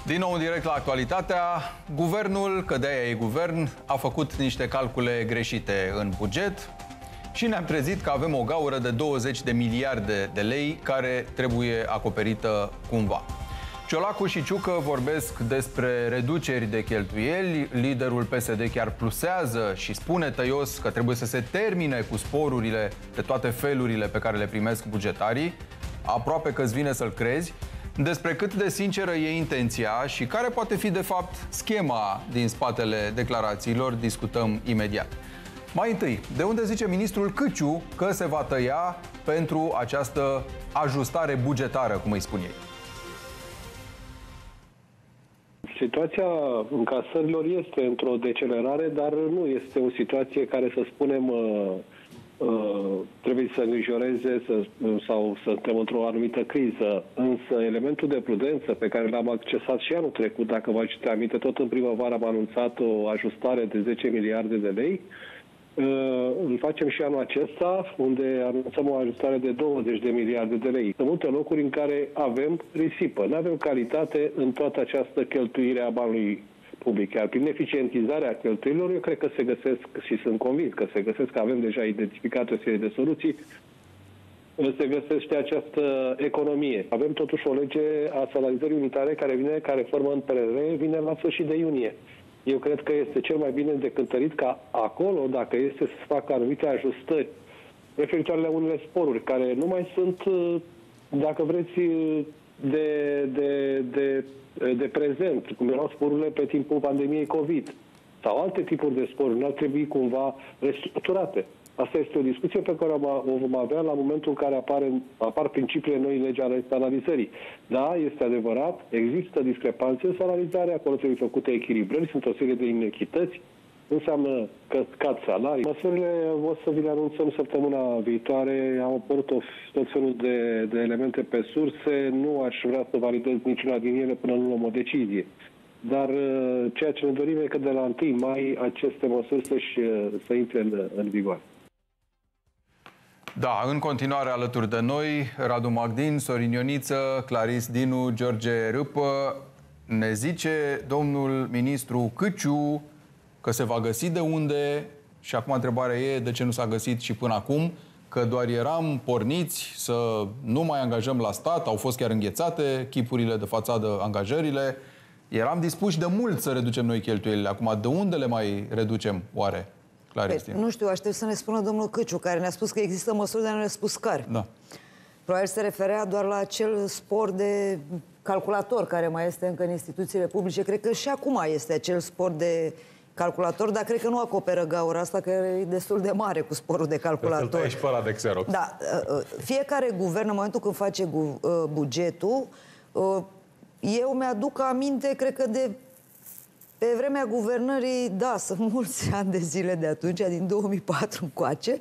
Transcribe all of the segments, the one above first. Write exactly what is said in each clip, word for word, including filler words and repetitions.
Din nou în direct la Actualitatea, guvernul, că de-aia e guvern, a făcut niște calcule greșite în buget și ne-am trezit că avem o gaură de douăzeci de miliarde de lei care trebuie acoperită cumva. Ciolacu și Ciucă vorbesc despre reduceri de cheltuieli, liderul P S D chiar plusează și spune tăios că trebuie să se termine cu sporurile de toate felurile pe care le primesc bugetarii. Aproape că îți vine să-l crezi. Despre cât de sinceră e intenția și care poate fi de fapt schema din spatele declarațiilor discutăm imediat. Mai întâi, de unde zice ministrul Câciu că se va tăia pentru această ajustare bugetară, cum îi spun ei? Situația încasărilor este într-o decelerare, dar nu este o situație care, să spunem, uh, uh, trebuie să îngrijoreze să, sau să suntem într-o anumită criză. Însă elementul de prudență pe care l-am accesat și anul trecut, dacă vă aduceți aminte, tot în primăvară am anunțat o ajustare de zece miliarde de lei. Uh, îl facem și anul acesta, unde anunțăm o ajustare de douăzeci de miliarde de lei. Sunt multe locuri în care avem risipă. Nu avem calitate în toată această cheltuire a banului public. Iar prin eficientizarea cheltuielor, eu cred că se găsesc, și sunt convins că se găsesc, că avem deja identificat o serie de soluții, se găsește această economie. Avem totuși o lege a salarizării unitare care vine, care formă în P R R, vine la sfârșit de iunie. Eu cred că este cel mai bine de cântărit ca acolo, dacă este să se facă anumite ajustări referitoare la unele sporuri, care nu mai sunt, dacă vreți, de, de, de, de prezent, cum erau sporurile pe timpul pandemiei COVID, sau alte tipuri de sporuri, nu ar trebui cumva restructurate. Asta este o discuție pe care o vom avea la momentul în care apare, apar principiile noi legi ale salarizării. Da, este adevărat, există discrepanțe în salarizare, acolo trebuie făcute echilibrări, sunt o serie de inechități, înseamnă că scad salarii. Măsurile o să vi le anunțăm săptămâna viitoare, am apărut tot felul de, de elemente pe surse, nu aș vrea să validez niciuna din ele până nu luăm o decizie. Dar ceea ce ne dorim e că de la întâi mai aceste măsuri să-și, să intre în, în vigoare. Da, în continuare alături de noi, Radu Magdin, Sorin Ioniță, Claris Dinu, George Râpă. Ne zice domnul ministru Câciu că se va găsi de unde și acum întrebarea e de ce nu s-a găsit și până acum, că doar eram porniți să nu mai angajăm la stat, au fost chiar înghețate chipurile de fațadă, angajările. Eram dispuși de mult să reducem noi cheltuielile. Acum, de unde le mai reducem, oare? Păi, nu știu, aștept să ne spună domnul Câciu, care ne-a spus că există măsuri, dar nu ne-a spus care. Da. Probabil se referea doar la acel spor de calculator care mai este încă în instituțiile publice. Cred că și acum este acel spor de calculator, dar cred că nu acoperă gaura asta, că e destul de mare cu sporul de calculator. Îl și pe ăla de Xerox. Da. Fiecare guvern, în momentul când face bugetul, eu mi-aduc aminte, cred că de pe vremea guvernării, da, sunt mulți ani de zile de atunci, din două mii patru încoace,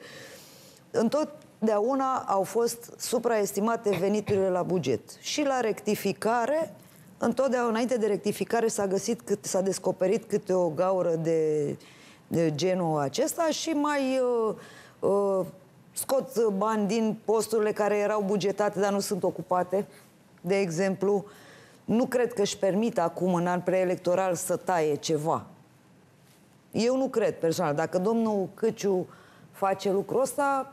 întotdeauna au fost supraestimate veniturile la buget. Și la rectificare, întotdeauna, înainte de rectificare, s-a găsit, s-a descoperit câte o gaură de, de genul acesta și mai uh, uh, scot bani din posturile care erau bugetate, dar nu sunt ocupate, de exemplu. Nu cred că își permit acum, în an preelectoral, să taie ceva. Eu nu cred, personal. Dacă domnul Câciu face lucrul ăsta,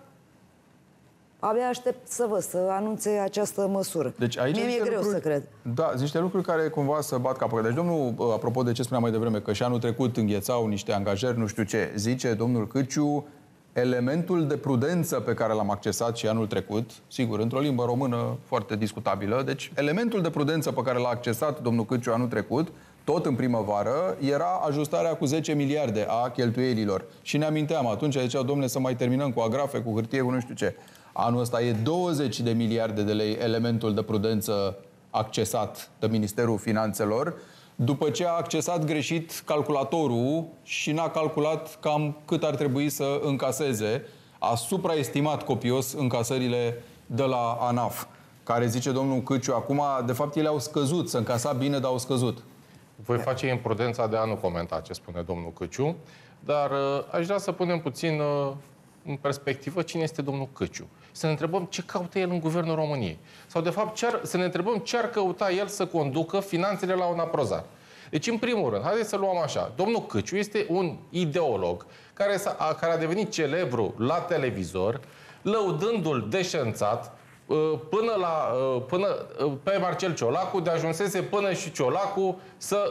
abia aștept să văd, să anunțe această măsură. Deci aici Mie mi-e greu lucruri, să cred. Da, sunt niște lucruri care cumva să bat capul. Deci domnul, apropo de ce spuneam mai devreme, că și anul trecut înghețau niște angajări, nu știu ce, zice domnul Câciu, elementul de prudență pe care l-am accesat și anul trecut, sigur, într-o limbă română foarte discutabilă, deci elementul de prudență pe care l-a accesat domnul Câciu anul trecut, tot în primăvară, era ajustarea cu zece miliarde a cheltuielilor. Și ne aminteam, atunci ziceau, domnule, să mai terminăm cu agrafe, cu hârtie, cu nu știu ce. Anul ăsta e douăzeci de miliarde de lei elementul de prudență accesat de Ministerul Finanțelor, după ce a accesat greșit calculatorul și n-a calculat cam cât ar trebui să încaseze, a supraestimat copios încasările de la ANAF, care zice domnul Câciu acum, de fapt ele au scăzut, să încasa bine, dar au scăzut. Voi face imprudența de a nu comenta ce spune domnul Câciu, dar uh, aș vrea să punem puțin uh, în perspectivă cine este domnul Căciu. Să ne întrebăm ce caută el în Guvernul României. Sau, de fapt, ce ar, să ne întrebăm ce ar căuta el să conducă finanțele la un aprozar. Deci, în primul rând, haideți să luăm așa. Domnul Căciu este un ideolog care, a, care a devenit celebru la televizor, lăudându-l deșanțat, până, la, până pe Marcel Ciolacu, de ajunsese până și Ciolacu să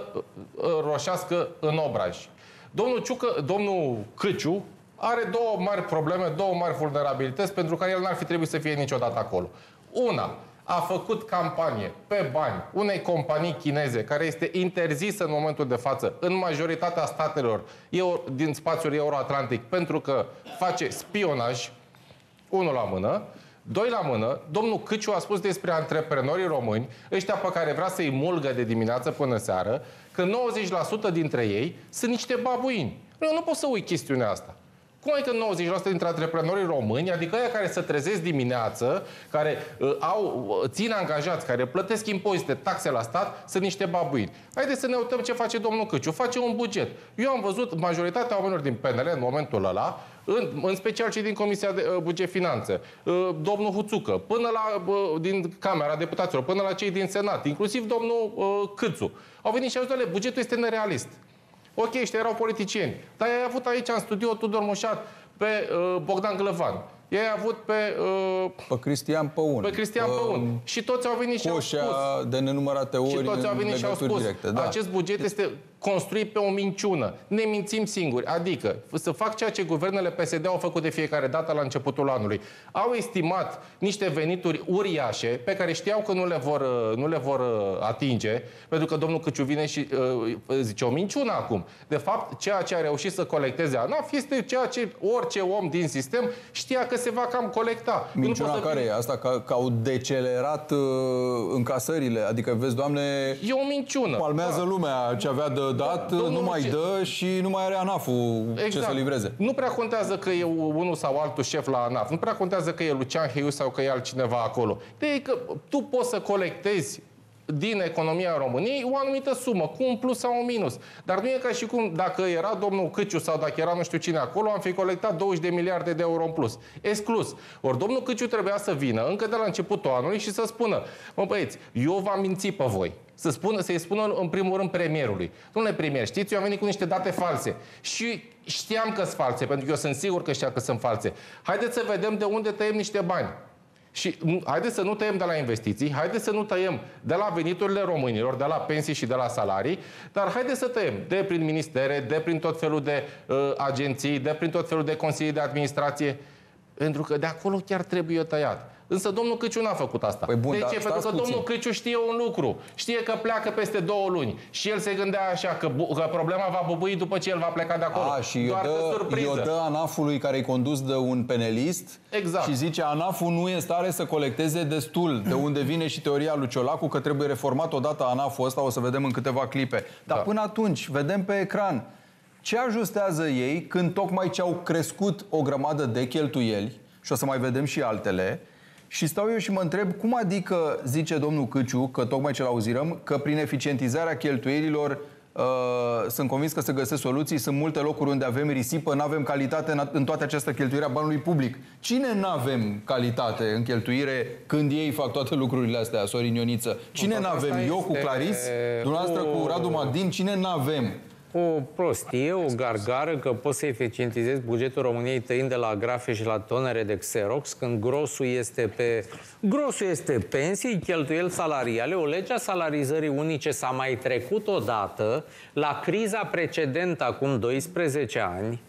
roșească în obraj. Domnul, Ciucă, domnul Căciu are două mari probleme, două mari vulnerabilități pentru care el n-ar fi trebuit să fie niciodată acolo. Una, a făcut campanie pe bani unei companii chineze care este interzisă în momentul de față în majoritatea statelor din spațiul euroatlantic pentru că face spionaj, unul la mână. Doi la mână, domnul Căciu a spus despre antreprenorii români, ăștia pe care vrea să-i mulgă de dimineață până seară, că nouăzeci la sută dintre ei sunt niște babuini. Eu nu pot să uit chestiunea asta. Cum e că nouăzeci la sută dintre antreprenorii români, adică aia care se trezesc dimineață, care uh, au, uh, țin angajați, care plătesc impozite, taxe la stat, sunt niște babuini. Haideți să ne uităm ce face domnul Căciu. Face un buget. Eu am văzut majoritatea oamenilor din P N L în momentul ăla, în, în special cei din Comisia de uh, Buget Finanțe, uh, domnul Huțucă, până la, uh, din Camera Deputaților, până la cei din Senat, inclusiv domnul uh, Câțu. Au venit și au zis, doamne, bugetul este nerealist. Ok, ăștia erau politicieni. Dar i-ai avut aici în studio Tudor Mușat pe uh, Bogdan Glăvan. I-ai avut pe... Uh, pe Cristian Păun. Pe Cristian pe, Păun. Și toți au venit și au spus. de nenumărate ori și toți au venit și au spus. Directe, da. Acest buget este construit pe o minciună. Ne mințim singuri. Adică să fac ceea ce guvernele P S D au făcut de fiecare dată la începutul anului. Au estimat niște venituri uriașe pe care știau că nu le vor, nu le vor atinge, pentru că domnul Căciu vine și uh, zice o minciună acum. De fapt, ceea ce a reușit să colecteze ANAF este ceea ce orice om din sistem știa că se va cam colecta. Minciuna care fi... e? Asta că, că au decelerat uh, încasările. Adică, vezi, Doamne, e o minciună. Palmează da. lumea ce avea de dat, da, nu mai dă și nu mai are ANAF-ul exact. ce să livreze. Nu prea contează că e unul sau altul șef la ANAF. Nu prea contează că e Lucian Heiu sau că e altcineva acolo. De că tu poți să colectezi din economia României o anumită sumă, cu un plus sau un minus. Dar nu e ca și cum dacă era domnul Căciu sau dacă era nu știu cine acolo, am fi colectat douăzeci de miliarde de euro în plus. Exclus. Ori domnul Căciu trebuia să vină încă de la începutul anului și să spună, mă băieți, eu v-am mințit pe voi. Să spună, să-i spună în primul rând premierului. Domnule premier, știți, eu am venit cu niște date false. Și știam că sunt false, pentru că eu sunt sigur că știam că sunt false. Haideți să vedem de unde tăiem niște bani. Și haideți să nu tăiem de la investiții, haideți să nu tăiem de la veniturile românilor, de la pensii și de la salarii, dar haideți să tăiem de prin ministere, de prin tot felul de uh, agenții, de prin tot felul de consilii de administrație, pentru că de acolo chiar trebuie tăiat. Însă domnul Căciu n-a făcut asta. Păi bun, de da, ce? Pentru că puțin. domnul Căciu știe un lucru. Știe că pleacă peste două luni. Și el se gândea așa, că, că problema va bubui după ce el va pleca de acolo. A, și doar eu dă, surpriză. eu dă ANAF-ului care e condus de un penelist exact. și zice ANAF-ul nu e în stare să colecteze destul. De unde vine și teoria lui Ciolacu că trebuie reformat odată ANAF-ul ăsta, o să vedem în câteva clipe. Dar da. Până atunci, vedem pe ecran ce ajustează ei când tocmai ce au crescut o grămadă de cheltuieli, și o să mai vedem și altele. Și stau eu și mă întreb, cum adică, zice domnul Căciu, că tocmai ce l-auzirăm, că prin eficientizarea cheltuielilor uh, sunt convins că se găsesc soluții, sunt multe locuri unde avem risipă, nu avem calitate în, în toată această cheltuire a banului public. Cine nu avem calitate în cheltuire când ei fac toate lucrurile astea, Sorin Ioniță? Cine nu avem? Eu cu Claris, dumneavoastră cu Radu Magdin, cine nu avem? O prostie, o gargară că poți să eficientizezi bugetul României tăind de la grafe și la tonere de Xerox, când grosul este pe grosul este pensii, cheltuieli salariale. O lege a salarizării unice s-a mai trecut odată la criza precedentă acum doisprezece ani,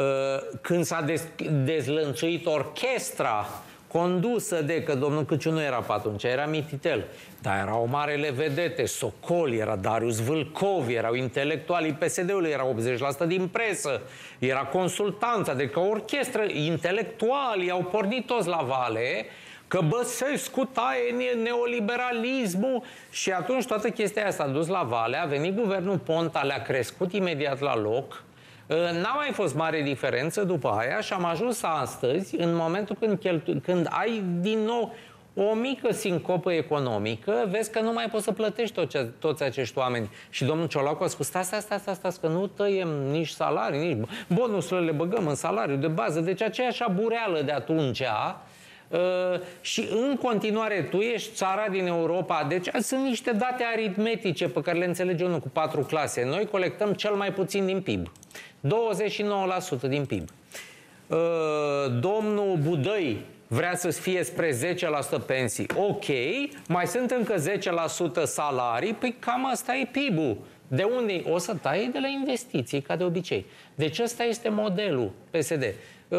când s-a dezlănțuit orchestra condusă de, că domnul Căciu nu era pe atunci, era Mititel, dar erau marele vedete, Socol, era Darius Vâlcov, erau intelectualii P S D-ului, era optzeci la sută din presă, era consultanța, adică orchestră, intelectualii au pornit toți la vale, că Băsescu taie neoliberalismul și atunci toată chestia aia s-a dus la vale, a venit guvernul Ponta, le-a crescut imediat la loc. N-a mai fost mare diferență după aia și am ajuns astăzi, în momentul când, cheltu- când ai din nou o mică sincopă economică, vezi că nu mai poți să plătești toți, toți acești oameni. Și domnul Ciolacu a spus, stai, stai, stai, stai, stai, că nu tăiem nici salarii, nici bonusurile le băgăm în salariu de bază. Deci aceeași abureală de atunci. Uh, și în continuare tu ești țara din Europa, deci sunt niște date aritmetice pe care le înțelege unul cu patru clase. Noi colectăm cel mai puțin din P I B. douăzeci și nouă la sută din P I B. Uh, domnul Budăi vrea să fie spre zece la sută pensii. Ok, mai sunt încă zece la sută salarii, păi cam asta e P I B-ul. De unde? O să tai de la investiții, ca de obicei. Deci ăsta este modelul P S D. Uh,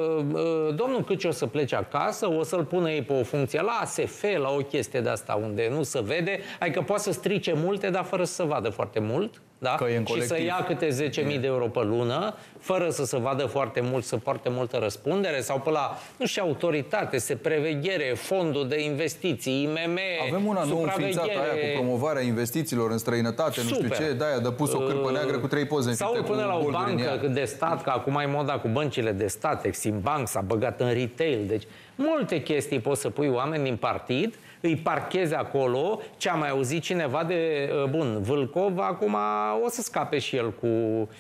uh, domnul Câciu o să plece acasă, o să-l pună ei pe o funcție la A S F, la o chestie de asta unde nu se vede, adică poate să strice multe, dar fără să se vadă foarte mult. Da? Și să ia câte zece mii de euro pe lună, fără să se vadă foarte mult, să poarte multă răspundere, sau pe la, nu știu, autoritate, se preveghere, fondul de investiții, I M M, avem una nouă înființată, aia cu promovarea investițiilor în străinătate, Super. nu știu ce, de-aia de pus o cârpă neagră cu trei poze. Sau până la o bancă de stat, că acum ai moda cu băncile de stat, Eximbank s-a băgat în retail, deci multe chestii poți să pui oameni din partid, îi parchezi acolo, ce a mai auzit cineva de, bun, Vâlcov, acum o să scape și el cu,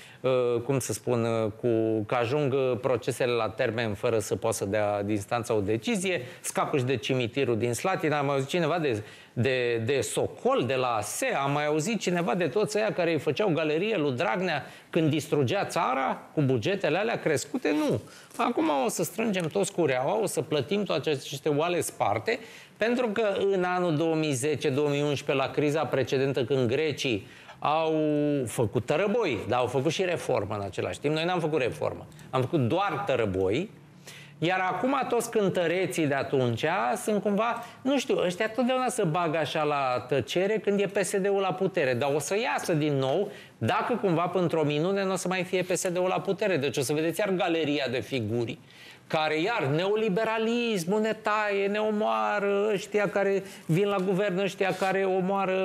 cum să spun, cu, că ajung procesele la termen fără să poată să dea din instanța o decizie, scapă și de cimitirul din Slatina, am mai auzit cineva de, de, de Socol, de la A S E, am mai auzit cineva de toți ăia care îi făceau galerie lui Dragnea când distrugea țara cu bugetele alea crescute, nu. Acum o să strângem toți cureaua, o să plătim toate aceste oale sparte, pentru că în anul două mii zece două mii unsprezece, la criza precedentă, când grecii au făcut tărăboi, dar au făcut și reformă în același timp. Noi n-am făcut reformă, am făcut doar tărăboi. Iar acum toți cântăreții de atunci sunt cumva, nu știu, ăștia totdeauna se bagă așa la tăcere când e P S D-ul la putere, dar o să iasă din nou dacă cumva într-o minune nu o să mai fie P S D-ul la putere. Deci o să vedeți iar galeria de figuri care iar neoliberalismul ne taie, ne omoară, ăștia care vin la guvern, ăștia care omoară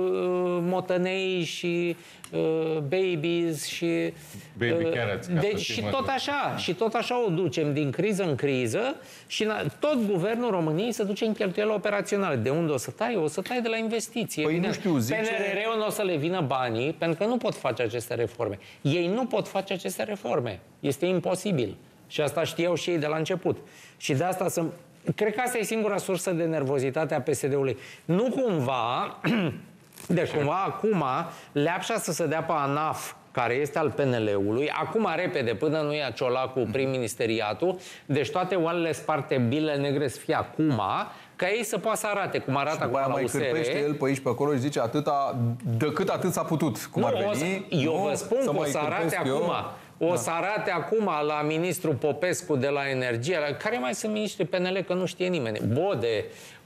uh, motănei și uh, babies și... Baby uh, carrots, deci și tot așa, și tot așa o ducem din criză în criză și tot guvernul României se duce în cheltuieli operaționale. De unde o să tai? O să tai de la investiții. Păi nu știu, zice... P N R R-ul nu o să le vină banii pentru că nu pot face aceste reforme. Ei nu pot face aceste reforme. Este imposibil. Și asta știau și ei de la început. Și de asta sunt... Cred că asta e singura sursă de nervozitate a P S D-ului. Nu cumva... Deci cumva acum leapșa să se dea pe ANAF, care este al P N L-ului, acum repede, până nu ia Ciolacu prim-ministeriatul, deci toate oalele sparte, bilele negre să fie acum, ca ei să poată să arate cum arată acum la mai U S R. cârpește el pe aici, pe acolo și zice atâta, decât atât s-a putut, cum nu, ar veni. O să, eu nu, vă spun că o să arate acum. Eu. O să arate acum la ministrul Popescu de la Energie, la care mai sunt ministrii P N L, că nu știe nimeni. Bode.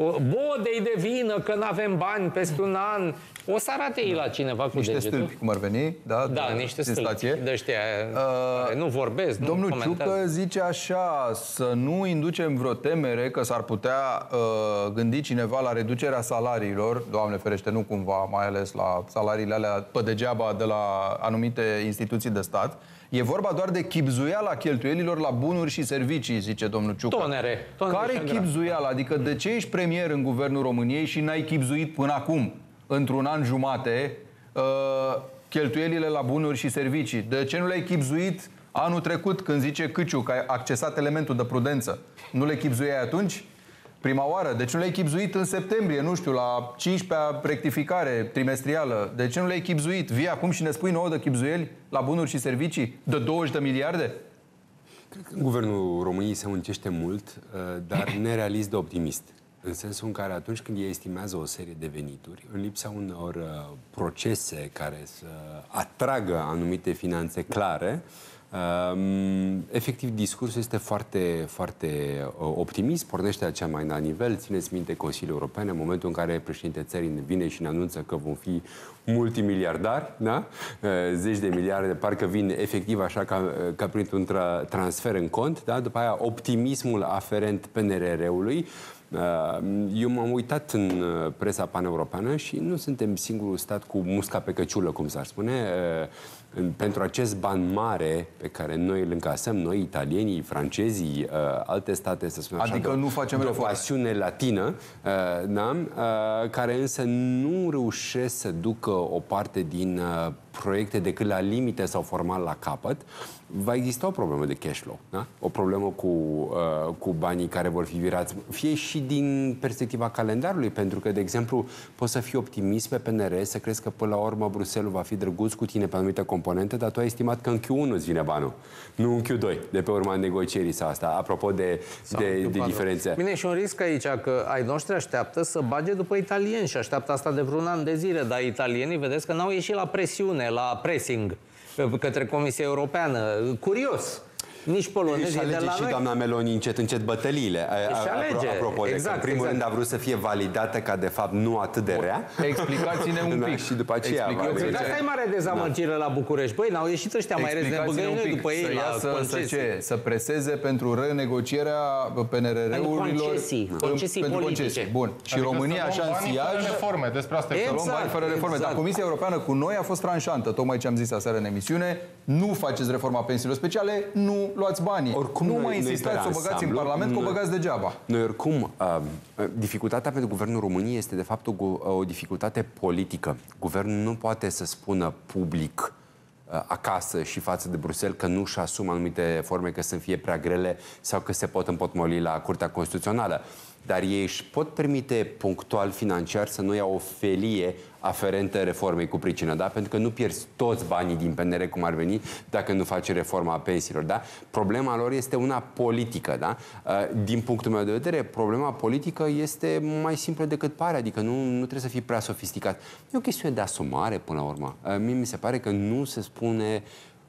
Bode-i de vină că nu avem bani peste un an. O să arate ei la cineva cu niște degetul. Stâlpi, cum ar veni. Da, da de, niște stâlpi. Stație. De ăștia uh, nu vorbesc, nu domnul comentează. Ciucă zice așa, să nu inducem vreo temere că s-ar putea uh, gândi cineva la reducerea salariilor, Doamne ferește, nu cumva, mai ales la salariile alea pe degeaba de la anumite instituții de stat. E vorba doar de chibzuiala cheltuielilor la bunuri și servicii, zice domnul Ciucă. Tonere. tonere Care chibzuiala? Adică de ce ești premier în Guvernul României și n-ai chibzuit până acum, într-un an jumate, uh, cheltuielile la bunuri și servicii? De ce nu le-ai chibzuit anul trecut, când zice Câciu că ai accesat elementul de prudență? Nu le chibzuiai atunci? Prima oară. De ce nu le-ai chibzuit în septembrie, nu știu, la cincipea rectificare trimestrială? De ce nu le-ai chibzuit? Vii acum și ne spui nouă de chibzuieli la bunuri și servicii de douăzeci de miliarde? Cred că Guvernul României se muncește mult, dar nerealist de optimist. În sensul în care atunci când ei estimează o serie de venituri, în lipsa unor procese care să atragă anumite finanțe clare, Um, efectiv, discursul este foarte, foarte uh, optimist, pornește la cea mai înalt nivel. Țineți minte Consiliul European, în momentul în care președintele țării vine și ne anunță că vom fi multimiliardari, da? Uh, zeci de miliarde, parcă vin efectiv așa ca, ca printr-un tra transfer în cont, da? După aia optimismul aferent P N R R-ului. Eu m-am uitat în presa paneuropeană și nu suntem singurul stat cu musca pe căciulă, cum s-ar spune. Pentru acest ban mare pe care noi îl încasăm, noi, italienii, francezii, uh, alte state, să spunem așa, adică de, nu facem de o reforme. pasiune latină, uh, da? uh, care însă nu reușesc să ducă o parte din uh, proiecte decât la limite sau formal la capăt, va exista o problemă de cash flow, da? O problemă cu, uh, cu banii care vor fi virați, fie și din perspectiva calendarului, pentru că, de exemplu, poți să fii optimist pe P N R, să crezi că până la urmă Bruxelles va fi drăguț cu tine pe anumite componente, dar tu ai estimat că în Q unu îți vine banul, nu în Q doi, de pe urma negocierii sau asta, apropo de, de, de diferențe. Bine, și un risc aici, că ai noștri așteaptă să bage după italieni și așteaptă asta de vreun an de zile, dar italienii, vedeți că n-au ieșit la presiune, la pressing către Comisia Europeană. Curios. Nici polonezii de la și noi. doamna Meloni încet, încet bătăliile. Își alege. Apropo, Exact, de că în primul exact. rând a vrut să fie validată ca de fapt nu atât de rea. Explicați-ne un pic. Și după aceea... Explicați-ne. Asta e mare dezamăgire la București. Băi, n-au ieșit ăștia mai rezi nebăgăinile după ei să la iasă, concesii. să, ce? Să preseze pentru renegocierea P N R R-urilor. Concesii. Concesii pentru politice. concesii. Bun. Și Adică România să așa luăm în banii fără siaj... reforme, despre asta Să e. luăm bani fără reforme. exact. Dar Comisia Europeană cu noi a fost tranșantă. Tocmai ce am zis aseară în emisiune. Nu faceți reforma pensiilor speciale, nu luați banii. Oricum, nu noi- mai noi insistați să o pe băgați în ansamblu, Parlament, că o noi- băgați degeaba. Noi oricum, uh, dificultatea pentru Guvernul României este de fapt o, o dificultate politică. Guvernul nu poate să spună public uh, acasă și față de Bruxelles că nu își asumă anumite forme, că să fie prea grele sau că se pot împotmoli la Curtea Constituțională. Dar ei își pot permite punctual financiar să nu ia o felie aferentă reformei cu pricină, da? Pentru că nu pierzi toți banii din P N R cum ar veni dacă nu faci reforma pensiilor, da? Problema lor este una politică, da? Din punctul meu de vedere, problema politică este mai simplă decât pare, adică nu, nu trebuie să fii prea sofisticat. E o chestiune de asumare, până la urmă. Mie mi se pare că nu se spune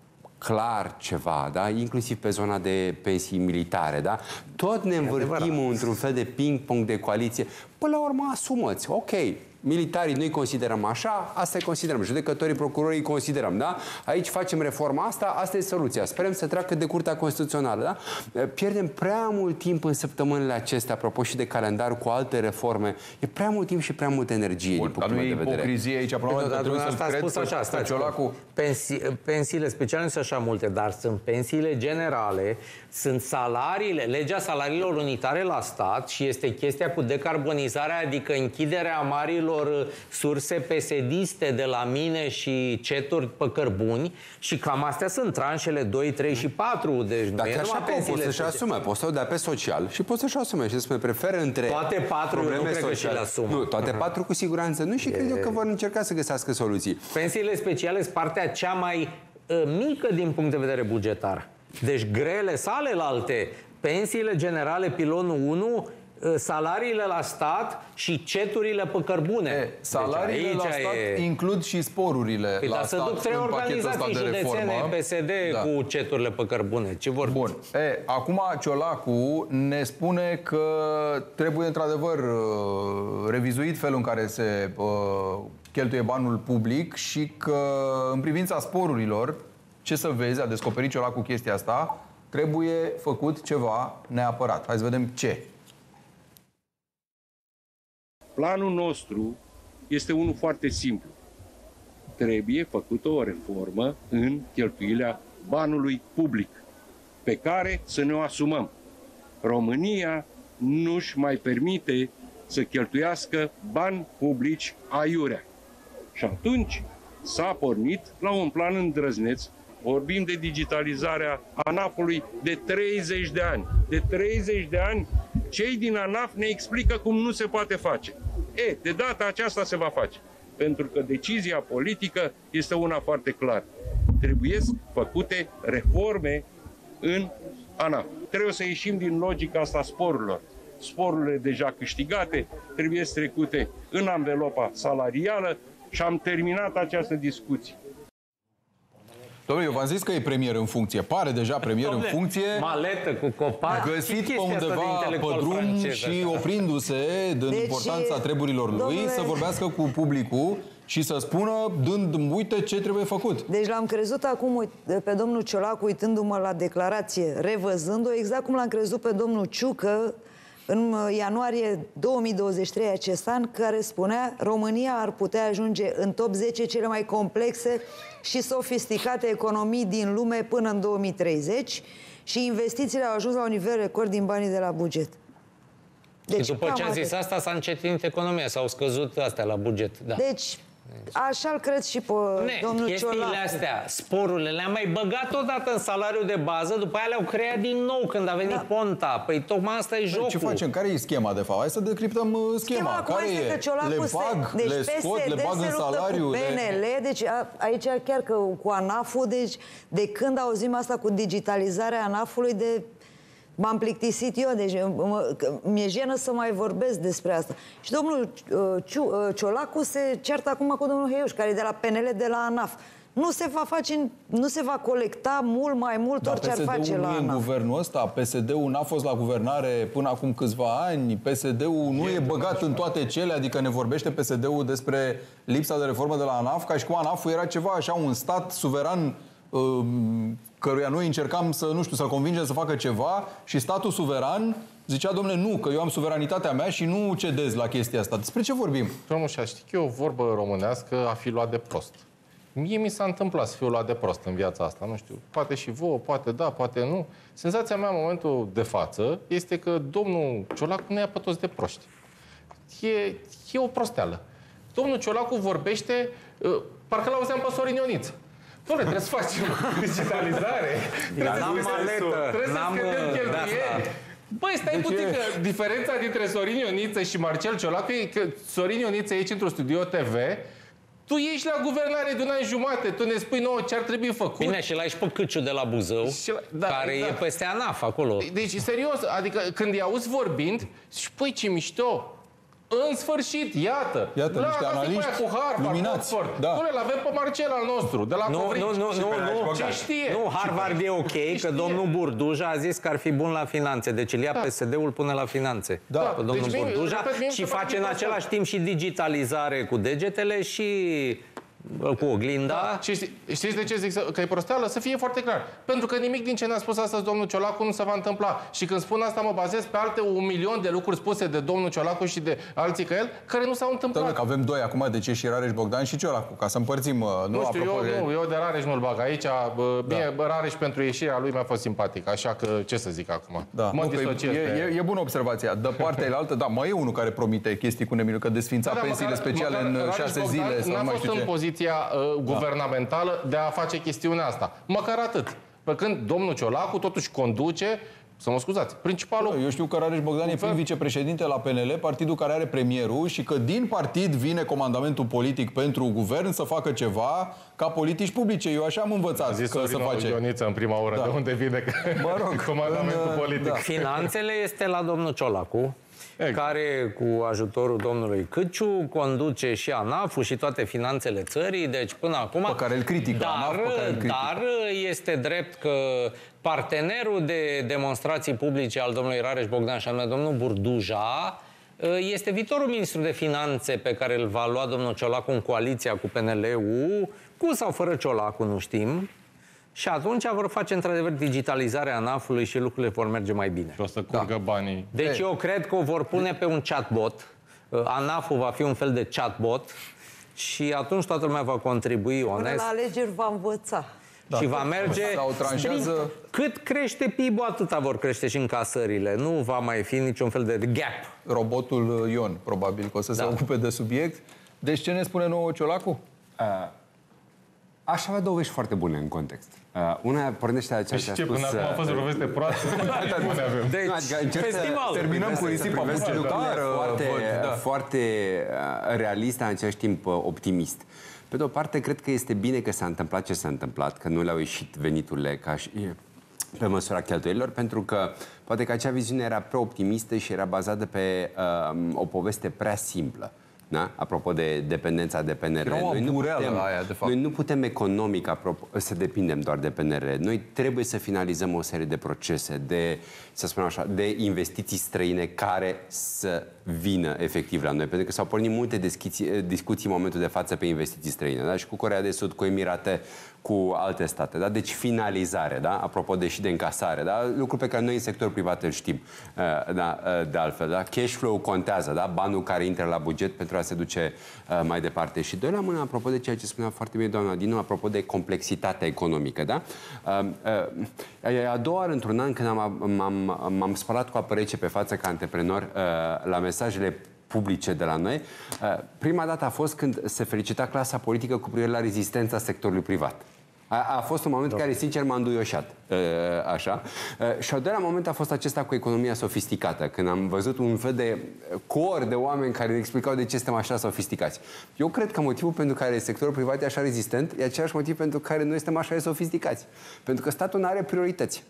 clar ceva, da? Inclusiv pe zona de pensii militare, da? Tot ne învârtim într-un fel de ping-pong de coaliție. Până la urmă, asumă-ți. Ok, militarii noi considerăm așa, asta îi considerăm. Judecătorii, procurorii considerăm, da? Aici facem reforma asta, asta e soluția. Sperăm să treacă de Curtea Constituțională, da? Pierdem prea mult timp în săptămânile acestea, apropo și de calendar cu alte reforme. E prea mult timp și prea multă energie. Bun, din dar punctul nu e meu de vedere. ipocrizie aici, până la urmă, că trebuie să Asta a spus așa, stați, Ciolacu... Pensi, pensiile speciale nu sunt așa multe, dar sunt pensiile generale, sunt salariile, legea salariilor unitare la stat și este chestia cu decarbonizarea, adică închiderea marilor surse pesediste de la mine și ceturi pe cărbuni și cam astea sunt tranșele doi, trei și patru. Deci Dacă nu e așa numai poți să-și pensiile asume, poți să o dea pe social și poți să-și asume și să spune preferă între Toate patru, eu nu probleme cred că și sociale. le asumă. Nu, toate patru cu siguranță nu și cred eu că vor încerca să găsească soluții. Pensiile speciale sunt partea cea mai uh, mică din punct de vedere bugetar. Deci grele sale la alte. Pensiile generale, pilonul unu, uh, salariile la stat și ceturile pe cărbune. E, salariile deci la aici stat e... includ și sporurile Păi, la dar să stat duc trei în pachetul ăsta organizații de județene, reformă. P S D, Da. cu ceturile pe cărbune. Ce vor? Bun. E, acum Ciolacu ne spune că trebuie într-adevăr uh, revizuit felul în care se uh, cheltuie banul public și că în privința sporurilor, ce să vezi, a descoperit Ciolacu chestia asta, trebuie făcut ceva neapărat. Hai să vedem ce. Planul nostru este unul foarte simplu. Trebuie făcută o reformă în cheltuirea banului public, pe care să ne o asumăm. România nu-și mai permite să cheltuiască bani publici aiurea. Și atunci s-a pornit la un plan îndrăzneț. Vorbim de digitalizarea ANAF-ului de treizeci de ani. De treizeci de ani, cei din ANAF ne explică cum nu se poate face. E, de data aceasta se va face. Pentru că decizia politică este una foarte clară. Trebuie făcute reforme în ANAF. Trebuie să ieșim din logica asta a sporurilor. Sporurile deja câștigate trebuie trecute în anvelopa salarială și am terminat această discuție. Domnule, eu v-am zis că e premier în funcție. Pare deja premier Dom'le, în funcție. maletă cu copaci. Găsit pe undeva pe drum și oprindu-se din Deci, importanța treburilor lui, domnule... să vorbească cu publicul și să spună, dând, uite ce trebuie făcut. Deci l-am crezut acum pe domnul Ciolacu uitându-mă la declarație, revăzând-o, exact cum l-am crezut pe domnul Ciucă în ianuarie două mii douăzeci și trei, acest an, care spunea: România ar putea ajunge în top zece cele mai complexe și sofisticate economii din lume până în două mii treizeci și investițiile au ajuns la un nivel record din banii de la buget. Deci, și după ce a zis asta, s-a încetinit economia, s-au scăzut astea la buget. Da. Deci, așa-l cred și pe ne, domnul chestiile Ciolacu. astea, sporurile, le-am mai băgat odată în salariul de bază, după aia le-au creat din nou când a venit da. Ponta. Păi tocmai asta e jocul. Ce facem? Care e schema, de fapt? Hai să decriptăm uh, schema. Schema care este e? Că Ciolacu le bag, se, deci le scot, le bag în salariu. Cu P N L, le... deci a, aici chiar că cu ANAF-ul, deci de când auzim asta cu digitalizarea ANAF-ului, de... m-am plictisit eu, deci mi-e jenă să mai vorbesc despre asta. Și domnul uh, Ciolacu se ceartă acum cu domnul Heiuș, care e de la P N L, de la ANAF. Nu se va face, nu se va colecta mult mai mult orice ar face la ANAF. P S D-ul nu e în guvernul ăsta, P S D-ul n-a fost la guvernare până acum câțiva ani, P S D-ul nu e, e băgat în toate cele, adică ne vorbește P S D-ul despre lipsa de reformă de la ANAF, ca și cum ANAF-ul era ceva așa, un stat suveran căruia noi încercam să, nu știu, să-l convingem să facă ceva și statul suveran zicea: domnule, nu, că eu am suveranitatea mea și nu cedez la chestia asta. Despre ce vorbim? Domnul Mușa, știi că e o vorbă românească a fi luat de prost. Mie mi s-a întâmplat să fiu luat de prost în viața asta, nu știu, poate și vouă, poate da, poate nu. Senzația mea în momentul de față este că domnul Ciolacu ne ia pe toți de proști. E, e o prosteală. Domnul Ciolacu vorbește, uh, parcă l-auzeam pe Sorin Ioniță. Doamne, trebuie să facem digitalizare. N-am maletă. Trebuie să scădem cheltuieli. Băi, stai deci puțin e... că diferența dintre Sorin Ioniță și Marcel Ciolacu e că Sorin Ioniță e aici într-un studio T V, tu ești la guvernare de un an jumate, tu ne spui nouă ce ar trebui făcut. Bine, și l-ai și pe Câciu de la Buzău, la... Da, care exact. E peste ANAF acolo. Deci, serios, adică când îi auzi vorbind, și păi, ce mișto! În sfârșit, iată, iată la niște analiști cu Harvard, luminați. Oxford. Da. Nu, l-avem pe Marcel al nostru, de la nu, Covrici. Nu, nu, nu, nu, ce știe? Nu, Harvard e ok, că domnul Burduja a zis că ar fi bun la finanțe. Deci îl ia da. P S D-ul până la finanțe. Da. Pe domnul deci, Burduja repet, și face în același timp și digitalizare cu degetele și cu oglinda. Da. Și ști, știți de ce zic că e prosteală? Să fie foarte clar. Pentru că nimic din ce ne-a spus astăzi domnul Ciolacu nu se va întâmpla. Și când spun asta mă bazez pe alte un milion de lucruri spuse de domnul Ciolacu și de alții ca el, care nu s-au întâmplat. Doamne, că avem doi acum, de ce și Rareș Bogdan și Ciolacu, ca să împărțim. Nu, nu știu, eu, de... nu, eu de Rareș nu-l bag aici. Bine, da. Rareș pentru ieșirea lui mi-a fost simpatic, așa că ce să zic acum? Da. Mă nu, disociez. E, e, e bună observația. De partea elaltă, da, mai e unul care promite chestii cu nemilul, că desfința da, pensiile măcar, speciale măcar în șase zile. Sau n-a fost în poziția uh, guvernamentală de a face chestiunea asta. Măcar atât. Pe când domnul Ciolacu totuși conduce, să mă scuzați, principalul... Eu știu că Rareș Bogdan e prim vicepreședinte la P N L, partidul care are premierul, și că din partid vine comandamentul politic pentru guvern să facă ceva ca politici publice. Eu așa am învățat a zis că să face. Ioniță în prima oră, da. De unde vine mă rog, comandamentul în, politic. Da. Finanțele este la domnul Ciolacu, exact. Care, cu ajutorul domnului Câciu, conduce și ANAF-ul și toate finanțele țării, deci până acum... Pe care îl critică, dar, ANAF, pe care îl critică. Dar este drept că partenerul de demonstrații publice al domnului Rareș Bogdan, și anume domnul Burduja, este viitorul ministru de finanțe pe care îl va lua domnul Ciolacu în coaliția cu P N L-ul, cu sau fără Ciolacu, nu știm. Și atunci vor face într-adevăr digitalizarea ANAF-ului și lucrurile vor merge mai bine. Și o să curgă da. banii. Deci eu cred că o vor pune pe un chatbot. ANAF-ul va fi un fel de chatbot și atunci toată lumea va contribui onest. Până la alegeri va învăța. Da. Și va merge... Sau tranșează... Cât crește P I B-ul, atâta vor crește și încasările. Nu va mai fi niciun fel de gap. Robotul Ion, probabil, că o să da. se ocupe de subiect. Deci ce ne spune nouă Ciolacu? Uh. Aș avea două vești foarte bune în context. Uh, una pornește la ceea ce a spus... Până acum a fost o veste proastă. Deci, nu, adică festival. Terminăm cu risipa bugetară. Foarte, da. foarte realist, în același timp optimist. Pe de o parte, cred că este bine că s-a întâmplat ce s-a întâmplat, că nu le-au ieșit veniturile ca și pe măsura cheltuielilor, pentru că poate că acea viziune era prea optimistă și era bazată pe uh, o poveste prea simplă. Da? Apropo de dependența de P N R R. Noi nu, putem, aia, de fapt. noi nu putem economic apropo, să depindem doar de P N R R. Noi trebuie să finalizăm o serie de procese, de, să spunem așa, de investiții străine care să vină efectiv la noi. Pentru că s-au pornit multe discuții, discuții în momentul de față pe investiții străine. Da? Și cu Coreea de Sud, cu Emirate, cu alte state. Da? Deci finalizare, da? Apropo de și de încasare. Da? Lucru pe care noi în sectorul privat îl știm. Da? De altfel, da? Cash flow contează, da? Banul care intră la buget pentru a se duce mai departe. Și doi la mână, apropo de ceea ce spunea foarte bine doamna Dinu, apropo de complexitatea economică. Da? A doua oară, într-un an, când m-am spălat cu apă rece pe față ca antreprenor la mesajele publice de la noi, prima dată a fost când se felicita clasa politică cu privire la rezistența sectorului privat. A, a fost un moment da. care, sincer, m-a înduioșat. Așa. Și al doilea moment a fost acesta cu economia sofisticată, când am văzut un fel de cor de oameni care explicau de ce suntem așa sofisticați. Eu cred că motivul pentru care sectorul privat e așa rezistent e același motiv pentru care noi suntem așa de sofisticați. Pentru că statul nu are priorități.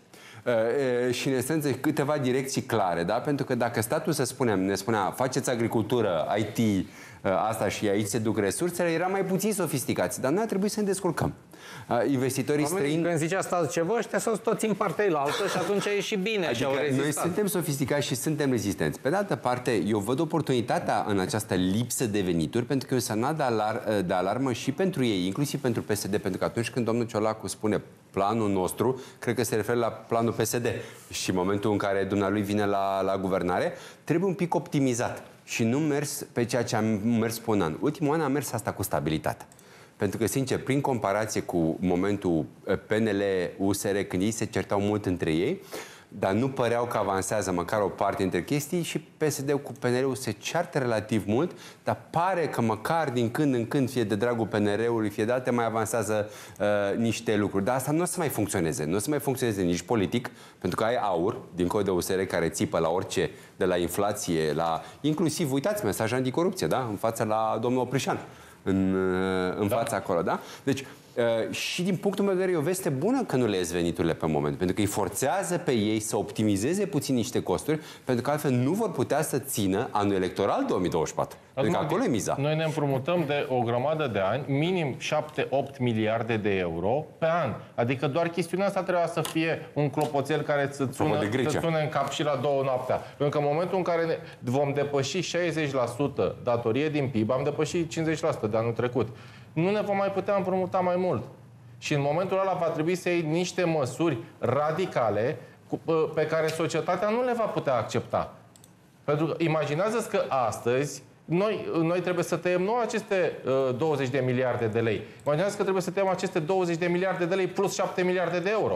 Și, în esență, câteva direcții clare, da? Pentru că dacă statul, să spunem, ne spunea faceți agricultură, I T, asta și aici se duc resursele, era mai puțin sofisticați. Dar noi a trebuit să ne descurcăm. Investitorii străini... Când zicea statul ceva, ăștia s-au toți în partea la altă și atunci a ieșit bine. Adică și au rezistat. Noi suntem sofisticați și suntem rezistenți. Pe de altă parte, eu văd oportunitatea în această lipsă de venituri, pentru că e un semnal de, alar- de alarmă și pentru ei, inclusiv pentru P S D, pentru că atunci când domnul Ciolacu spune planul nostru, cred că se referă la planul P S D. Și în momentul în care dumnealui vine la, la guvernare, trebuie un pic optimizat și nu mers pe ceea ce am mers pe un an. Ultimul an am mers asta cu stabilitate. Pentru că, sincer, prin comparație cu momentul P N L-U S R, când ei se certau mult între ei, dar nu păreau că avansează măcar o parte dintre chestii, și P S D cu P N R-ul se ceartă relativ mult, dar pare că măcar din când în când, fie de dragul P N R-ului, fie de alte, mai avansează uh, niște lucruri. Dar asta nu o să mai funcționeze. Nu o să mai funcționeze nici politic, pentru că ai AUR, dincolo de U S R, care țipă la orice, de la inflație, la... inclusiv, uitați, mesaj anticorupție, da? În fața la domnul Oprișan. În, în da. fața acolo, da? Deci, uh, și din punctul meu de vedere, e o veste bună că nu le ies veniturile pe moment, pentru că îi forțează pe ei să optimizeze puțin niște costuri, pentru că altfel nu vor putea să țină anul electoral două mii douăzeci și patru. Pentru că acolo e miza. Noi ne împrumutăm de o grămadă de ani, minim șapte opt miliarde de euro pe an. Adică doar chestiunea asta trebuia să fie un clopoțel care să ține în cap și la două noaptea. Pentru că în momentul în care ne vom depăși șaizeci la sută datorie din P I B, am depășit cincizeci la sută de anul trecut, nu ne vom mai putea împrumuta mai mult. Și în momentul ăla va trebui să iei niște măsuri radicale pe care societatea nu le va putea accepta. Pentru că imaginează-ți că astăzi Noi, noi trebuie să tăiem nu aceste uh, douăzeci de miliarde de lei. Imaginează că trebuie să tăiem aceste douăzeci de miliarde de lei plus șapte miliarde de euro.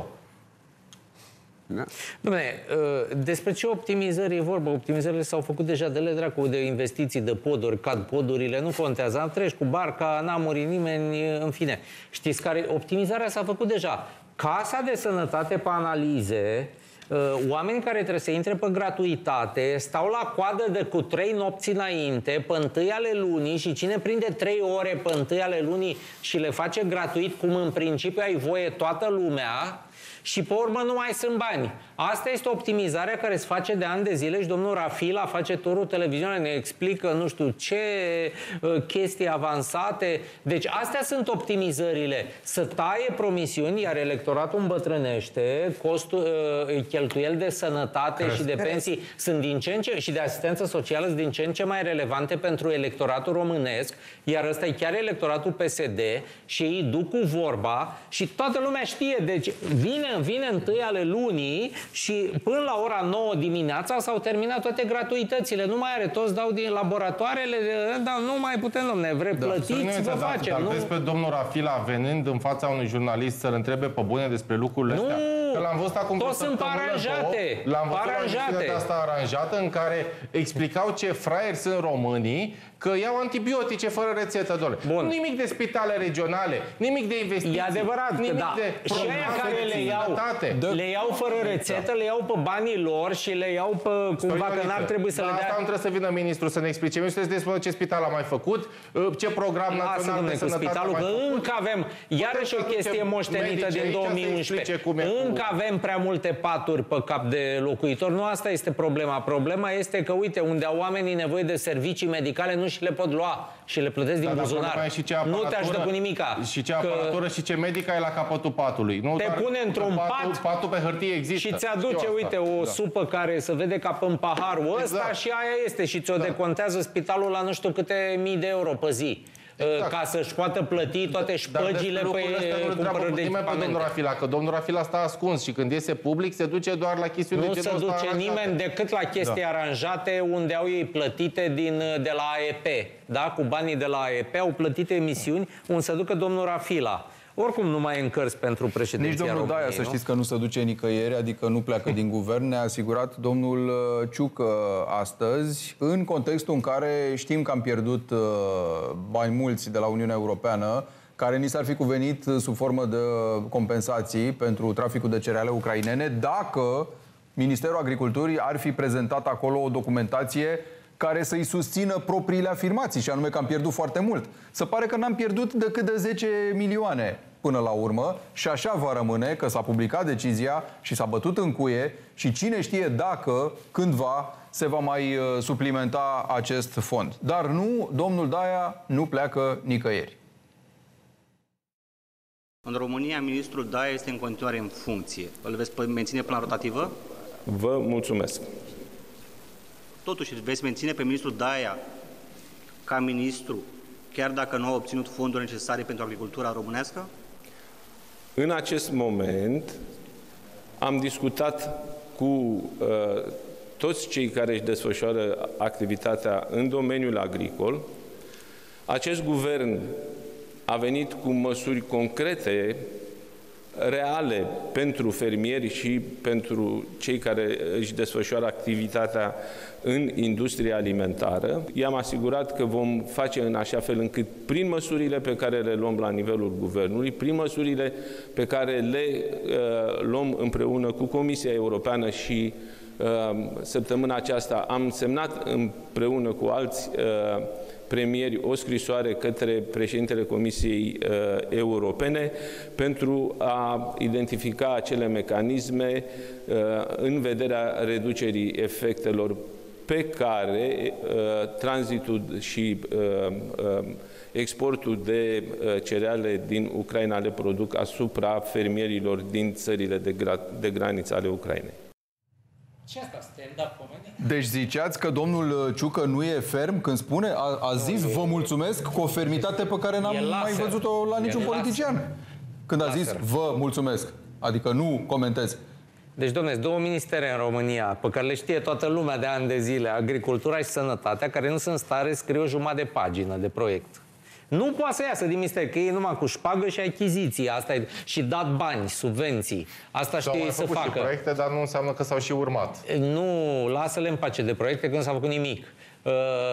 Da. Dom'le, despre ce optimizări e vorba? Optimizările s-au făcut deja de le dracu, de investiții, de poduri, cad podurile, nu contează. Am treci cu barca, n-a murit nimeni, în fine. Știți care? Optimizarea s-a făcut deja. Casa de Sănătate pe analize, oamenii care trebuie să intre pe gratuitate stau la coadă de cu trei nopți înainte, pe întâi ale lunii, și cine prinde trei ore pe întâi ale lunii și le face gratuit, cum în principiu ai voie toată lumea, și pe urmă nu mai sunt bani. Asta este optimizarea care se face de ani de zile și domnul Rafila face turul televiziunii, ne explică nu știu ce uh, chestii avansate. Deci astea sunt optimizările. Să taie promisiuni, iar electoratul îmbătrânește, costul, uh, cheltuieli de sănătate Crezi. și de pensii sunt din ce în ce, și de asistență socială sunt din ce în ce mai relevante pentru electoratul românesc, iar ăsta e chiar electoratul P S D și ei duc cu vorba și toată lumea știe. Deci vine vine întâi ale lunii și până la ora nouă dimineața s-au terminat toate gratuitățile. Nu mai are, toți dau din laboratoarele, dar nu mai putem, domne, vrei da. plătiți, vă facem. Dar nu... vezi pe domnul Rafila venând în fața unui jurnalist să-l întrebe pe bune despre lucrurile nu, astea? Că l-am văzut acum toți sunt aranjate. L-am văzut aranjate. Asta aranjată în care explicau ce fraieri sunt românii, că iau antibiotice fără rețetă, doamne. Nimic de spitale regionale, nimic de investiții. E adevărat, nimic da. de și aia care le iau, le iau fără rețetă, le iau pe banii lor și le iau pe cumva că n-ar trebui să da, le dea... Asta nu trebuie să vină ministrul să ne explice. Nu trebuie să spună ce spital a mai făcut, ce program național de sănătate spitalul, a mai că făcut. încă avem, iarăși o chestie moștenită din două mii unsprezece. Încă avem prea multe paturi pe cap de locuitor. Nu asta este problema. Problema este că, uite, unde au oamenii nevoie de servicii medicale, nu și le pot lua și le plătesc din da, buzunar. Nu te ajută cu nimica. Și ce aparatură că... și ce medică ai la capătul patului. Nu, te pune într-un patul, pat patul pe hârtie există. și ți aduce, uite, o da. supă care se vede ca în paharul ăsta exact. și aia este. Și ți-o da. decontează spitalul la nu știu câte mii de euro pe zi. Exact. Ca să-și poată plăti toate șpăgile pe cumpărări de echipamente. Domnul Rafila, că domnul Rafila stă ascuns și când iese public se duce doar la chestiuni nu de genul ăsta. Nu se duce nimeni aranjate. decât la chestii da. aranjate unde au ei plătite din, de la A E P. Da? Cu banii de la A E P au plătite emisiuni unde se ducă domnul Rafila. Oricum nu mai e în cărți pentru președinția Nici domnul României, Daia, să nu? știți că nu se duce nicăieri, adică nu pleacă din guvern, ne-a asigurat domnul Ciucă astăzi, în contextul în care știm că am pierdut bani mulți de la Uniunea Europeană, care ni s-ar fi cuvenit sub formă de compensații pentru traficul de cereale ucrainene, dacă Ministerul Agriculturii ar fi prezentat acolo o documentație care să-i susțină propriile afirmații, și anume că am pierdut foarte mult. Se pare că n-am pierdut decât de zece milioane până la urmă și așa va rămâne, că s-a publicat decizia și s-a bătut în cuie și cine știe dacă, cândva, se va mai uh, suplimenta acest fond. Dar nu, domnul Daia nu pleacă nicăieri. În România, ministrul Daia este în continuare în funcție. Îl veți menține plan rotativă? Vă mulțumesc. Totuși, veți menține pe ministrul Daia ca ministru, chiar dacă nu a obținut fonduri necesare pentru agricultura românească? În acest moment am discutat cu uh, toți cei care își desfășoară activitatea în domeniul agricol. Acest guvern a venit cu măsuri concrete, reale pentru fermieri și pentru cei care își desfășoară activitatea în industria alimentară. I-am asigurat că vom face în așa fel încât, prin măsurile pe care le luăm la nivelul guvernului, prin măsurile pe care le uh, luăm împreună cu Comisia Europeană și uh, săptămâna aceasta am semnat împreună cu alți uh, premieri o scrisoare către președintele Comisiei uh, Europene pentru a identifica acele mecanisme uh, în vederea reducerii efectelor pe care uh, tranzitul și uh, uh, exportul de uh, cereale din Ucraina le produc asupra fermierilor din țările de, gra de graniță ale Ucrainei. Ce asta, stand-up comedy? Deci ziceați că domnul Ciucă nu e ferm când spune, a, a zis vă mulțumesc cu o fermitate pe care n-am mai văzut-o la niciun politician. Când a zis vă mulțumesc, adică nu comentez. Deci, dom'le, două ministere în România, pe care le știe toată lumea de ani de zile, agricultura și sănătatea, care nu sunt în stare să scrie o jumătate de pagină de proiect. Nu poate să iasă din minister, că ei numai cu șpagă și achiziții, asta e, și dat bani, subvenții. Asta știe să facă. Și proiecte, dar nu înseamnă că s-au și urmat. Nu, lasă-le în pace de proiecte, că nu s-a făcut nimic. Uh,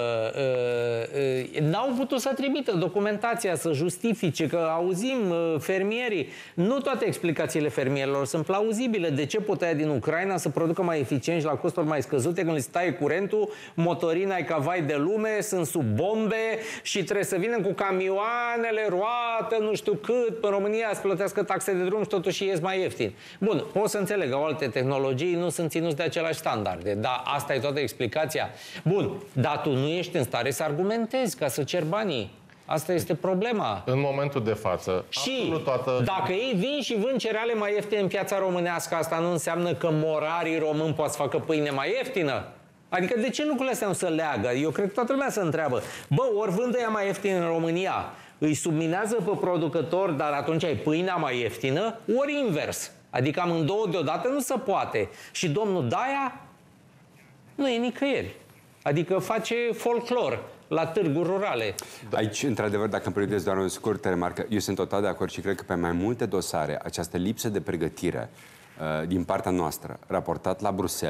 uh, uh, n-au putut să trimită documentația, să justifice, că auzim uh, fermierii. Nu toate explicațiile fermierilor sunt plauzibile. De ce pot aia din Ucraina să producă mai eficient și la costuri mai scăzute când îți taie curentul, motorina e ca vai de lume, sunt sub bombe și trebuie să vină cu camioanele, roată, nu știu cât, în România să plătească taxe de drum și totuși ies mai ieftin. Bun, pot să înțeleg că alte tehnologii nu sunt ținuți de același standarde, dar asta e toată explicația. Bun, dar tu nu ești în stare să argumentezi ca să ceri banii. Asta este problema. În momentul de față, și toată... dacă ei vin și vând cereale mai ieftine în piața românească, asta nu înseamnă că morarii români pot să facă pâine mai ieftină? Adică de ce lucrurile astea nu se leagă? Eu cred că toată lumea se întreabă. Bă, ori vândă ea mai ieftin în România, îi subminează pe producător, dar atunci ai pâinea mai ieftină, ori invers. Adică amândouă deodată nu se poate. Și domnul Daia nu e nicăieri. Adică face folclor la târguri rurale. Aici, într-adevăr, dacă îmi permiteți doar o scurtă remarcă, eu sunt total de acord și cred că pe mai multe dosare această lipsă de pregătire uh, din partea noastră, raportat la Bruxelles,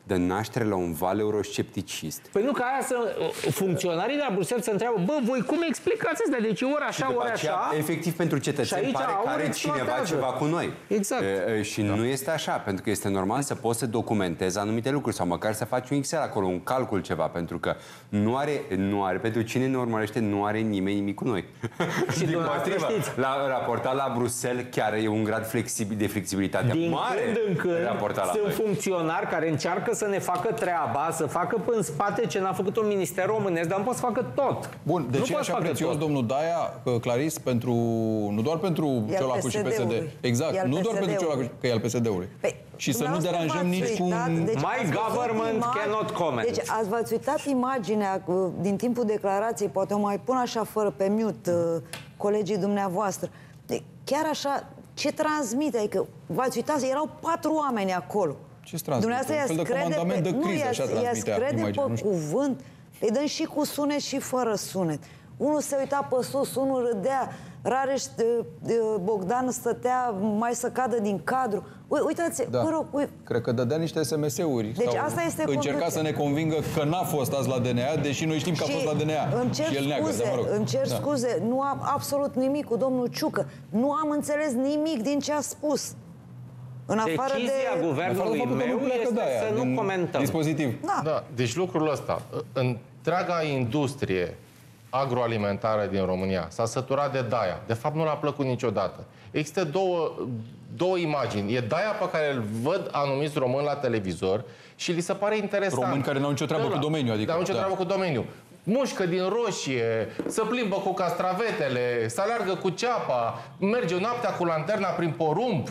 dă naștere la un val euroscepticist. Păi nu, că aia să, funcționarii de la Bruxelles se întreabă, bă, voi cum explicați asta? Deci ori așa, ori așa. Efectiv, pentru cetățeni pare că are cineva ceva cu noi. Exact. E, și da. nu este așa, pentru că este normal să poți să documentezi anumite lucruri sau măcar să faci un Excel acolo, un calcul ceva, pentru că nu are, nu are pentru cine ne urmărește, nu are nimeni nimic cu noi. Și dumneavoastră știți. La raportat la Bruxelles chiar e un grad flexibil, de flexibilitate din mare. Când în când sunt noi. funcționari care încearcă să ne facă treaba, să facă în spate ce n-a făcut un minister românesc, dar nu pot să facă tot. Bun, de ce e așa prețios tot. Domnul Daia, Claris, pentru, nu doar pentru Ciolacu și P S D. Exact, nu doar pentru Ciolacu, că e al P S D-ului. Păi, și să nu deranjăm nici cu... Deci My government cannot comment. Deci ați v-ați uitat imaginea din timpul declarației, poate o mai pun așa fără pe mute colegii dumneavoastră. De, chiar așa, ce transmite? Adică v-ați uitat, erau patru oameni acolo. Ce transmite? Un fel de comandament de criză, așa transmitea imaginea. Pe cuvânt, îi dăm și cu sunet și fără sunet. Unul se uita pe sus, unul râdea, Rareș Bogdan stătea mai să cadă din cadru. Uitați, da. vă rog, uite. Cred că dădea niște S M S-uri. Deci asta este încerca să ne convingă că n-a fost azi la D N A, deși noi știm că a fost la D N A. Îmi cer și el neagă, scuze, de, mă rog. îmi cer da. scuze, nu am absolut nimic cu domnul Ciucă. Nu am înțeles nimic din ce a spus. În afară Decizia de... guvernului meu este de-aia, să nu comentăm. Dispozitiv. Da. da. Deci lucrul ăsta, întreaga industrie agroalimentară din România s-a săturat de Daia. De fapt, nu l-a plăcut niciodată. Există două, două imagini. E Daia pe care îl văd anumiți români la televizor și li se pare interesant. Români care n-au nicio treabă cu domeniul. Adică, n-au nicio da. treabă cu domeniul. Mușcă din roșie, să plimbă cu castravetele, să aleargă cu ceapa, merge noaptea cu lanterna prin porumb,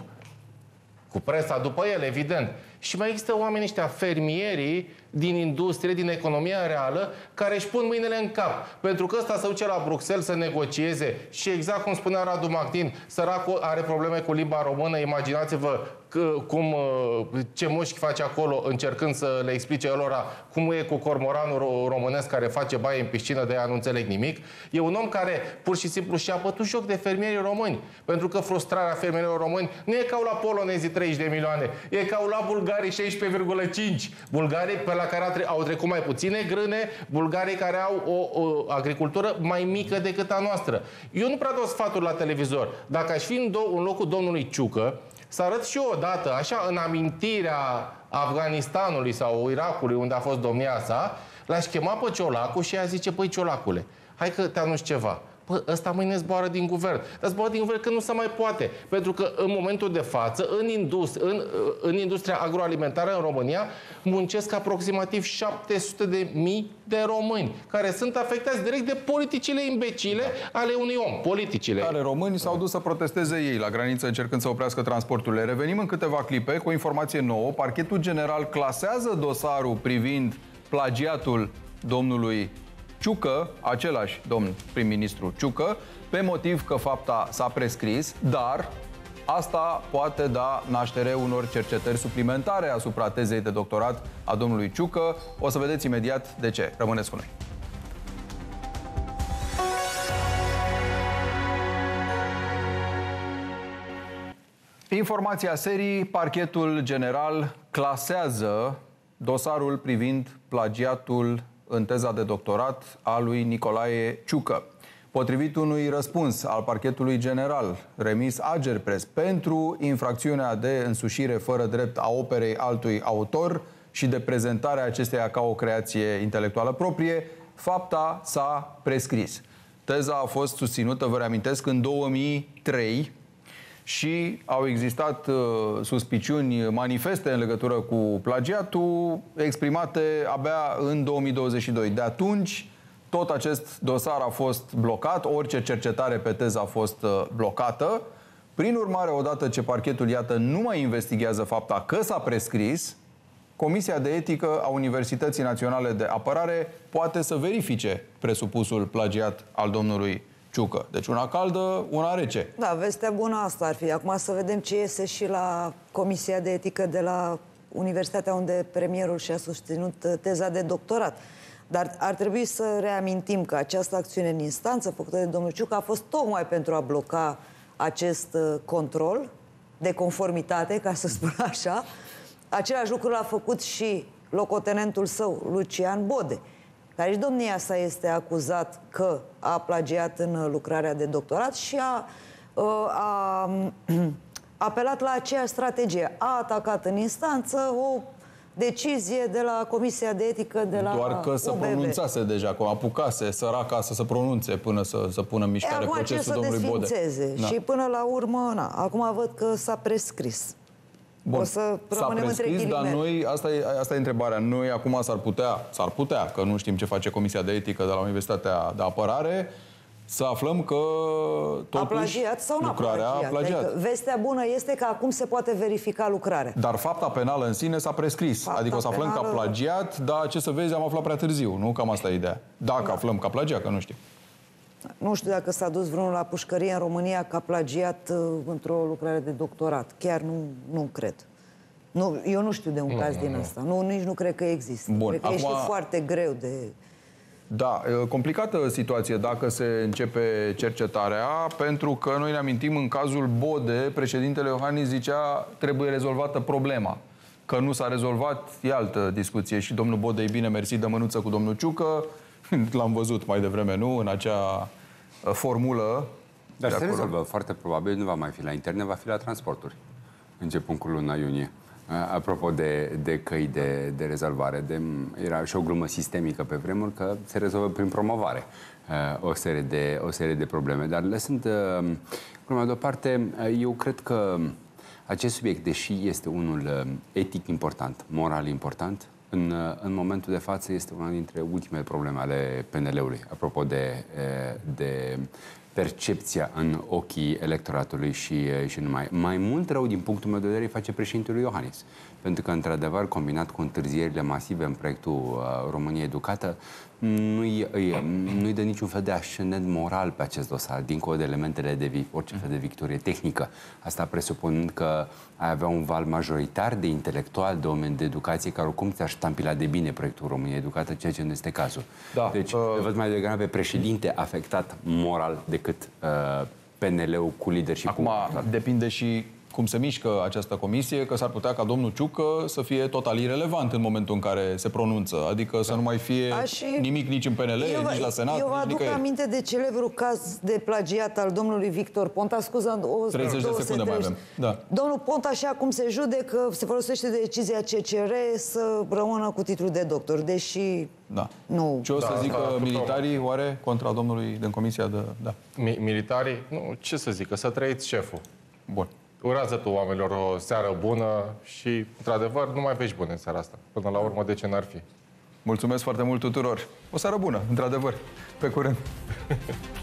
cu presa după el, evident. Și mai există oamenii ăștia, fermierii din industrie, din economia reală, care își pun mâinile în cap. Pentru că ăsta se duce la Bruxelles să negocieze și exact cum spunea Radu Mactin, săracul are probleme cu limba română, imaginați-vă că, cum, ce mușchi face acolo încercând să le explice lor cum e cu cormoranul românesc care face baie în piscină, de aia nu înțeleg nimic. E un om care pur și simplu și-a bătut joc de fermierii români. Pentru că frustrarea fermierilor români nu e ca la polonezii treizeci de milioane, e ca la bulgarii șaisprezece virgulă cinci. Bulgarii pe la care au trecut mai puține grâne, bulgarii care au o, o agricultură mai mică decât a noastră. Eu nu prea dau sfaturi la televizor. Dacă aș fi în, în locul domnului Ciucă, să arăt și eu odată, așa, în amintirea Afganistanului sau Irakului, unde a fost domnia sa, l-aș chema pe Ciolacu și ea zice, păi Ciolacule, hai că te anunț ceva. Păi, ăsta mâine zboară din guvern. Dar zboară din guvern că nu se mai poate. Pentru că în momentul de față, în, industri- în, în industria agroalimentară în România, muncesc aproximativ șapte sute de mii de români, care sunt afectați direct de politicile imbecile ale unui om. Politicile. Care români s-au dus să protesteze ei la graniță, încercând să oprească transporturile. Revenim în câteva clipe cu o informație nouă. Parchetul General clasează dosarul privind plagiatul domnului Ciucă, același domn prim-ministru Ciucă, pe motiv că fapta s-a prescris, dar asta poate da naștere unor cercetări suplimentare asupra tezei de doctorat a domnului Ciucă. O să vedeți imediat de ce. Rămâneți cu noi. Informația serii, Parchetul General clasează dosarul privind plagiatul în teza de doctorat a lui Nicolae Ciucă. Potrivit unui răspuns al Parchetului General remis Agerpres pentru infracțiunea de însușire fără drept a operei altui autor și de prezentarea acesteia ca o creație intelectuală proprie, fapta s-a prescris. Teza a fost susținută, vă reamintesc, în două mii trei și au existat uh, suspiciuni manifeste în legătură cu plagiatul, exprimate abia în două mii douăzeci și doi. De atunci, tot acest dosar a fost blocat, orice cercetare pe teză a fost uh, blocată. Prin urmare, odată ce parchetul, iată, nu mai investigează fapta că s-a prescris, Comisia de Etică a Universității Naționale de Apărare poate să verifice presupusul plagiat al domnului Ciucă. Deci una caldă, una rece. Da, vestea bună asta ar fi. Acum să vedem ce iese și la Comisia de Etică de la Universitatea unde premierul și-a susținut teza de doctorat. Dar ar trebui să reamintim că această acțiune în instanță făcută de domnul Ciucă a fost tocmai pentru a bloca acest control de conformitate, ca să spun așa. Același lucru l-a făcut și locotenentul său, Lucian Bode, care și domnia sa este acuzat că a plagiat în lucrarea de doctorat și a, a, a apelat la aceeași strategie. A atacat în instanță o decizie de la Comisia de Etică de la Doar că se U B B. pronunțase deja, că apucase săraca să se pronunțe până să, să pună în mișcare e, acum procesul domnului Bode. Da. Și până la urmă, na, acum văd că s-a prescris. Bun. O să rămânem între prescris, dar ghilimele. noi, asta e, asta e întrebarea, noi acum s-ar putea, s-ar putea, că nu știm ce face Comisia de Etică de la Universitatea de Apărare, să aflăm că totuși a plagiat sau nu a lucrarea plagiat. a plagiat. Adică, vestea bună este că acum se poate verifica lucrarea. Dar fapta penală în sine s-a prescris. Fapta adică o să aflăm penală... că a plagiat, dar ce să vezi, am aflat prea târziu, nu? Cam asta e ideea. Dacă da. aflăm că a plagiat, că nu știu. Nu știu dacă s-a dus vreunul la pușcărie în România că a plagiat uh, într-o lucrare de doctorat. Chiar nu, nu cred. Nu, eu nu știu de un nu, caz nu, din nu. asta. Nu, nici nu cred că există. Bun, cred că acum... e și foarte greu de... Da, complicată situație dacă se începe cercetarea, pentru că noi ne amintim în cazul Bode, președintele Iohannis zicea trebuie rezolvată problema. Că nu s-a rezolvat, e altă discuție. Și domnul Bode, e bine, mersi de mânuță cu domnul Ciucă, l-am văzut mai devreme, nu? În acea formulă. Dar se rezolvă, foarte probabil, nu va mai fi la interne, va fi la transporturi, începând cu luna iunie. Apropo de, de căi de, de rezolvare, de, era și o glumă sistemică pe vremuri că se rezolvă prin promovare o serie de, o serie de probleme. Dar lăsând gluma deoparte, eu cred că acest subiect, deși este unul etic important, moral important, în, în momentul de față este una dintre ultimele probleme ale P N L-ului. Apropo de, de percepția în ochii electoratului și, și numai. Mai mult rău, din punctul meu de vedere, îi face președintelui Iohannis. Pentru că, într-adevăr, combinat cu întârzierile masive în proiectul uh, România Educată, nu-i, nu-i dă niciun fel de ascendent moral pe acest dosar, dincolo de elementele de vi- orice fel de victorie tehnică. Asta presupunând că ai avea un val majoritar de intelectuali, de oameni de educație, care oricum ți-ar ștampila de bine proiectul România Educată, ceea ce nu este cazul. Da, deci, uh... văd mai degrabă pe președinte afectat moral decât uh, P N L-ul cu leadership. Acum, depinde și cum se mișcă această comisie, că s-ar putea ca domnul Ciucă să fie total irelevant în momentul în care se pronunță. Adică să nu mai fie și... nimic nici în P N L, eu nici la Senat. Eu vă aduc aminte de celebrul caz de plagiat al domnului Victor Ponta. Scuză, o treizeci de secunde mai avem. Da. Domnul Ponta, așa cum se judecă, se folosește de decizia C C R să rămână cu titlul de doctor, deși da. nu... Ce o să da, zică da, militarii, oare, contra domnului din comisia de... Da. Mi- militarii? Nu, ce să zică, să trăiți șeful. Bun. Urează tu oamenilor o seară bună și, într-adevăr, nu mai vești bune în seara asta. Până la urmă, de ce n-ar fi? Mulțumesc foarte mult tuturor. O seară bună, într-adevăr. Pe curând.